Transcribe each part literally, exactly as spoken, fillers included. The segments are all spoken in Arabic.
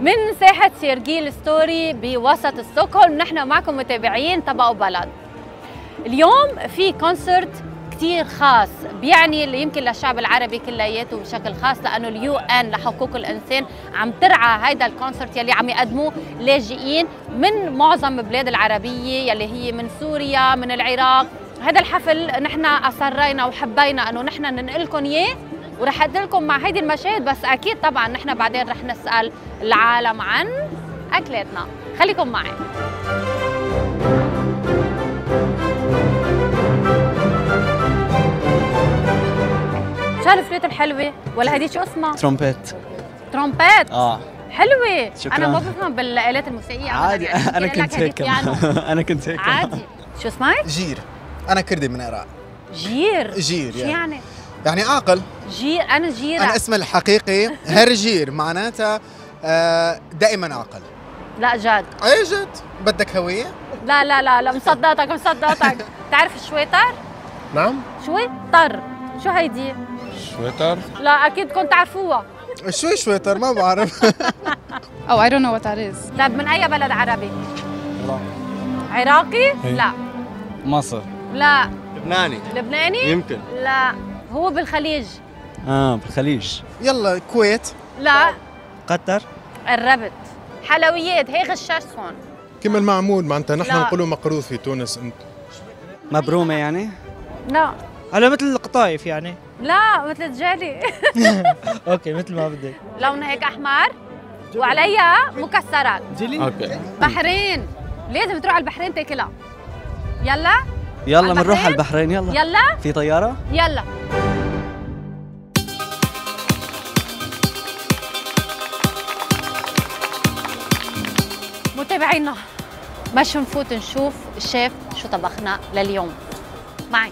من ساحة سيرجيل ستوري بوسط ستوكهولم. نحن معكم متابعين طبق وبلد. اليوم في كونسرت كتير خاص، بيعني اللي يمكن للشعب العربي كلياته بشكل خاص، لأنه اليو ان لحقوق الإنسان عم ترعى هيدا الكونسرت يلي عم يقدموه لاجئين من معظم البلاد العربية يلي هي من سوريا، من العراق. هذا الحفل نحن أصرينا وحبينا أنه نحن ننقلكم إياه، ورح أدلكم مع هيدي المشاهد، بس أكيد طبعا نحن بعدين رح نسأل العالم عن أكلاتنا. خليكم معي. شو هالفلوت الحلوة؟ ولا هدي شو اسمها؟ ترومبيت. ترومبيت؟ اه حلوة. شكرا. أنا ما بفهم بالآلات الموسيقية عادي. يعني. أنا كنت هيك أنا كنت هيك عادي. شو اسمك؟ جير. أنا كردي من العراق. جير؟ جير شو يعني؟ يعني؟ يعني عاقل. جير. أنا جيرة. أنا اسمي الحقيقي هرجير، معناتها دائما عاقل. لا جد. أي جد؟ بدك هوية؟ لا لا لا لا مصدقتك مصدقتك. بتعرف الشويتر؟ نعم. شويتر. شو هيدي؟ شويتر؟ لا أكيد كنت تعرفوها. شوي شويتر ما بعرف. Oh I don't know what that is. طيب من أي بلد عربي؟ لا. عراقي؟ هي. لا. مصر. لا. لبناني. لبناني؟ يمكن. لا. هو بالخليج. اه بالخليج. يلا الكويت. لا. قطر. قربت. حلويات، هي غشاشهم. كما المعمول معناتها نحن لا. نقولوا مقروض في تونس انت. مبرومة يعني؟ لا. على مثل القطايف يعني. لا مثل الجالي. اوكي مثل ما بدك. لونها هيك احمر وعليها مكسرات. جيلي؟ اوكي. بحرين، لازم تروح على البحرين تاكلها. يلا يلا على بنروح على البحرين؟ البحرين. يلا يلا في طيارة؟ يلا. متابعينا مش نفوت نشوف الشيف شو طبخنا لليوم. معي.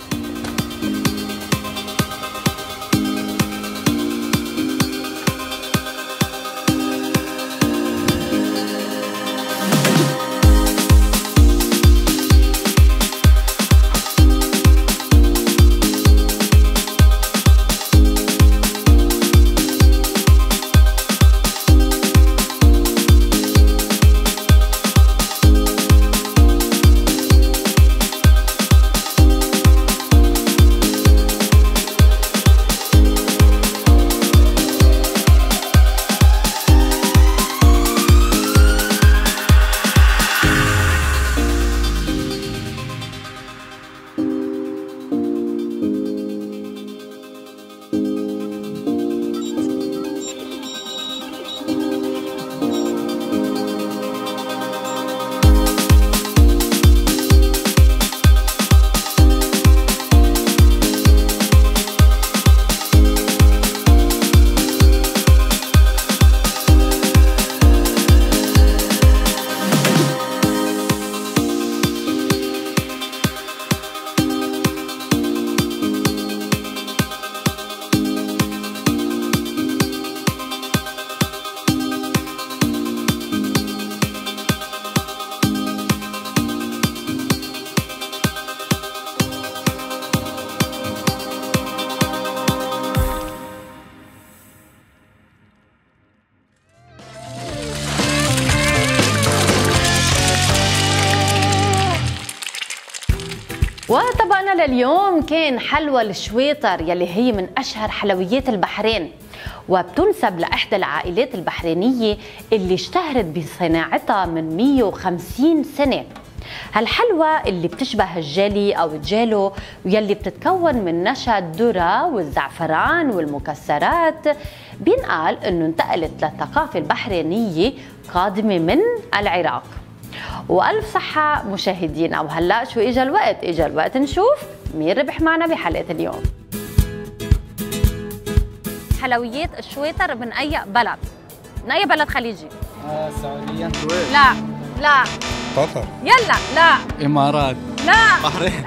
وطبقنا لليوم كان حلوى الشويطر يلي هي من أشهر حلويات البحرين، وبتنسب لإحدى العائلات البحرينية اللي اشتهرت بصناعتها من مئة وخمسين سنة. هالحلوى اللي بتشبه الجيلي أو الجيلو واللي بتتكون من نشا الذرة والزعفران والمكسرات، بينقال إنه انتقلت للثقافة البحرينية قادمة من العراق. وألف صحة مشاهدينا، وهلأ شو إجا الوقت؟ إجا الوقت نشوف مين ربح معنا بحلقة اليوم. حلويات الشويطر من أي بلد؟ من أي بلد خليجي؟ آه السعودية. لا لا. قطر. يلا لا. إمارات. لا. بحرين.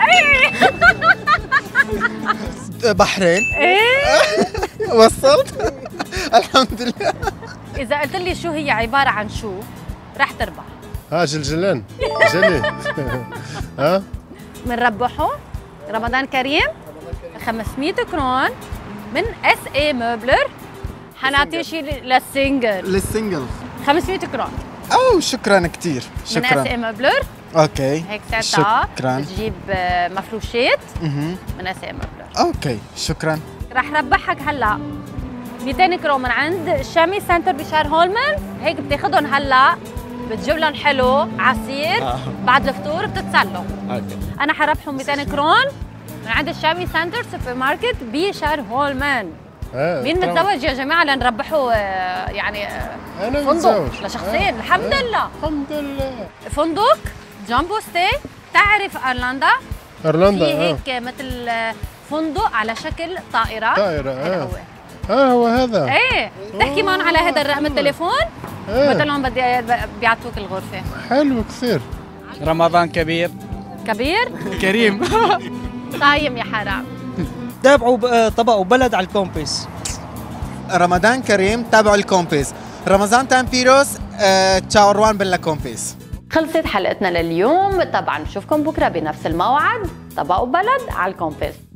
بحرين. إيه؟ وصلت؟ الحمد لله. إذا قلت لي شو هي عبارة عن شو رح تربح. ها جلجلان جلي. ها بنربحه رمضان كريم خمسمئة كرون من اس اي موبلر. حنعطيه شيء للسنجل. للسنجل. خمسمية كرون. أو شكرا كتير من اس شكرا. ام بلور. أوكي هيك ساعتها شكرا. بتجيب آه، مفروشات مهم. من اس ام بلور. أوكي شكرا. رح ربحك هلا مئتين كرون من عند شامي سنتر بشهر هولمان. هيك بتاخدهم هلا بتجيب لهم حلو عصير آه. بعد الفطور بتتسلوا. اوكي انا حربحهم مئتين كرون من عند الشامي سنتر سوبر ماركت بشهر هولمان. آه، مين طبعاً. متزوج يا جماعه لنربحوا آه، يعني آه، أنا فندق متزوج. لشخصين. آه. الحمد آه. لله. الحمد لله. فندق جامبو ستي. تعرف ايرلندا ايرلندا في اه هيك مثل آه، فندق على شكل طائره. طائرة هذا اه هو. اه هو هذا. ايه بتحكي معهم على هذا الرقم التليفون آه. بتقول لهم بدي بيعطوك الغرفه. حلو كثير. رمضان كبير كبير كريم. صايم يا حرام. تابعوا ب- آه، طبق وبلد على الكومبيس. رمضان كريم، تابعوا الكومبيس. رمضان تامبيروس، آه، تشاو روان بلا كومبيس. خلصت حلقتنا لليوم. طبعا بشوفكم بكره بنفس الموعد. طبق وبلد على الكومبيس.